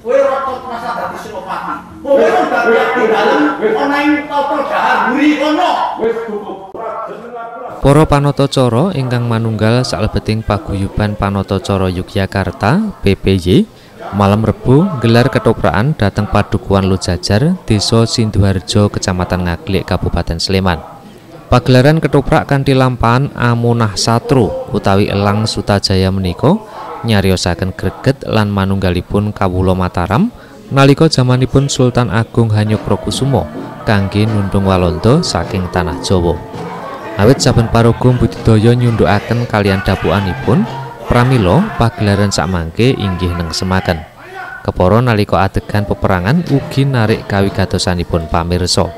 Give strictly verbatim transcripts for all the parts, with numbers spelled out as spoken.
Kowe rata merasa dadi Senopati. Kowe dadi abdi dalem ana ing tata dahar mburi kono. Wis cukup. Para panatacara ingkang manunggal salebeting paguyuban Panatacara Yogyakarta P P Y malam Rebo gelar ketoprakan dhateng Padukuhan Lojajar, Desa Sinduharjo, Kecamatan Ngaglik, Kabupaten Sleman. Pagelaran ketoprak kanthi lampahan Amunah Satru utawi Elang Sutajaya menika nyariosaken greget lan manunggalipun kawula Mataram nalika jamanipun Sultan Agung Hanyokrokusumo kangge nundung Walanda saking tanah Jawa. Awit saben paraga budidaya nyundhukaken kaliyan dapukanipun, pramila pagelaran sakmangke inggih nengsemaken. Kepara nalika adegan peperangan ugi narik kawigatosanipun pamirsa.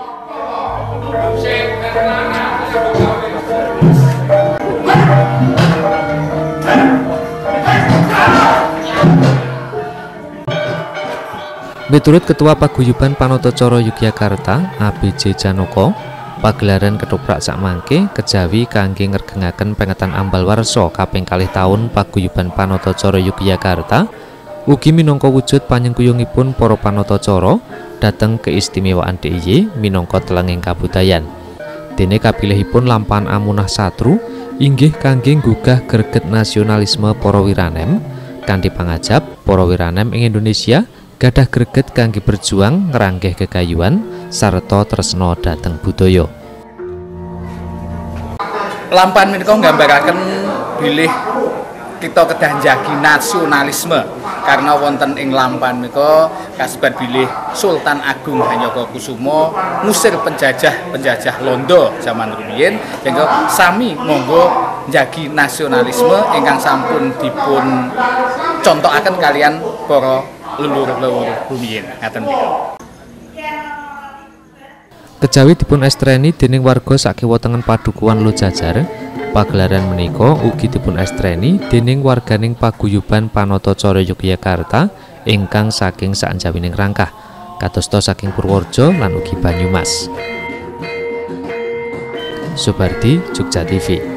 Miturut Ketua Paguyuban Panatacara Yogyakarta A B J Janoko, pagelaran ketoprak sakmangke kejawi kangge ngregengaken pengetan ambal warsa kaping kalih taun Paguyuban Panatacara Yogyakarta ugi minangka wujud panyengkuyungipun para panatacara dhateng keistimewaan D I Y minangka telenging kabudayan. Dene kapilihipun lampahan Amunah Satru inggih kangge nggugah greget nasionalisme para wiranem kanthi pangajap para wiranem ing Indonesia gadah greget kangge berjuang ngranggeh gegayuhan sarta tresna dhateng budaya. Lampahan menika nggambaraken bilih kita kedah njagi nasionalisme karena wonten ing lampahan menika kasebat bilih Sultan Agung Hanyokrokusumo ngusir penjajah-penjajah Londo zaman rumiyin sehingga sami monggo njagi nasionalisme ingkang sampun dipun contokaken kalian para leluhur-leluhur rumiyin ngaten menika. Kejawi dipun estreni dening warga sakiwatengen Padukuhan Lojajar, pagelaran menika ugi dipun estreni dening warganing Paguyuban Panatacara Yogyakarta ingkang saking saanjawining rangkah, kadosta saking Purworejo lan ugi Banyumas. Subardi, Jogja T V.